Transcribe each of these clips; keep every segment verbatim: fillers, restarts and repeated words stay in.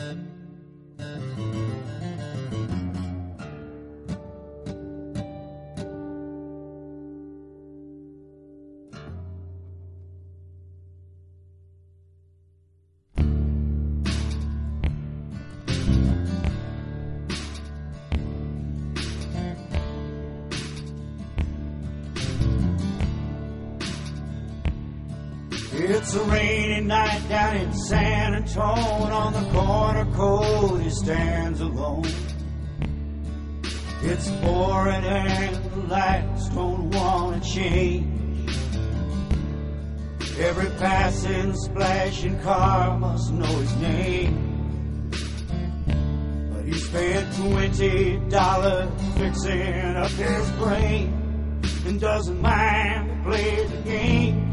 It's a rainy night down in San Antonio. On the corner, Cody stands alone. It's pouring and the lights don't want to change. Every passing, splashing car must know his name. But he spent twenty dollars fixing up his brain and doesn't mind to play the game.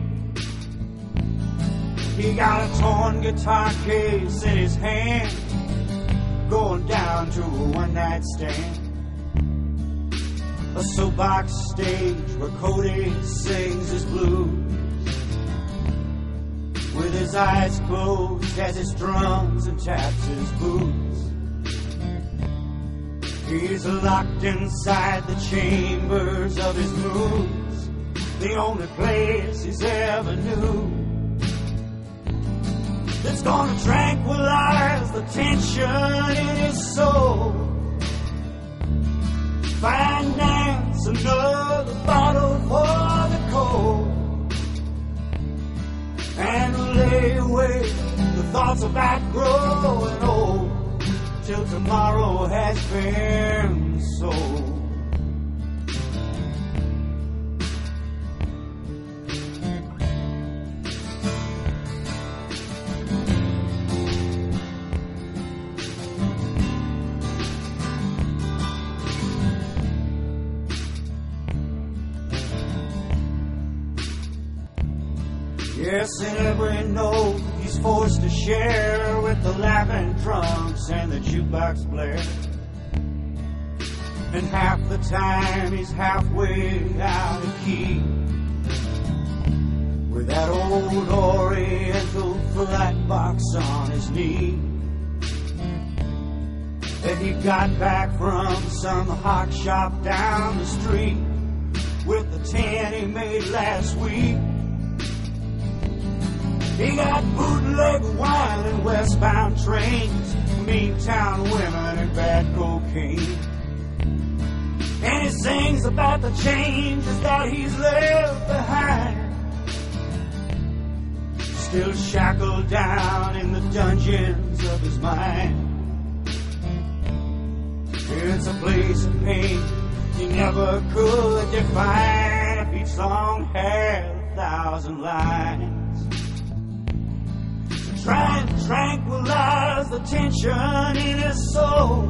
He got a torn guitar case in his hand, going down to a one-night stand. A soapbox stage where Cody sings his blues, with his eyes closed as he strums and taps his boots. He's locked inside the chambers of his moods, the only place he's ever knew. It's gonna tranquilize the tension in his soul. Finance another bottle for the cold, and lay away the thoughts about growing old till tomorrow has been sold. Yes, and every note he's forced to share with the laughing drunks and the jukebox blare. And half the time he's halfway out of key, with that old oriental flat box on his knee that he got back from some hot shop down the street with the tin he made last week. He got bootleg wine and westbound trains, mean town women and bad cocaine. And he sings about the changes that he's left behind, still shackled down in the dungeons of his mind. It's a place of pain you never could define if each song had a thousand lines. Trying to tranquilize the tension in his soul.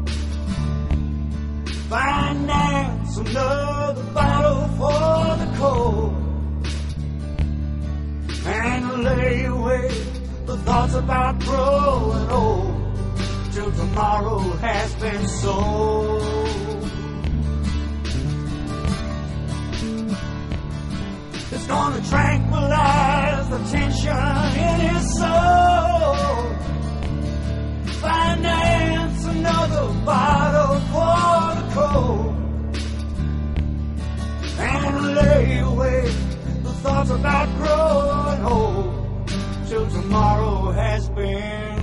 Finance another bottle for the cold, and lay away the thoughts about growing old till tomorrow has been sold. It's gonna tranquilize the tension in his soul. Finance another bottle for the cold, and lay away the thoughts about growing old till tomorrow has been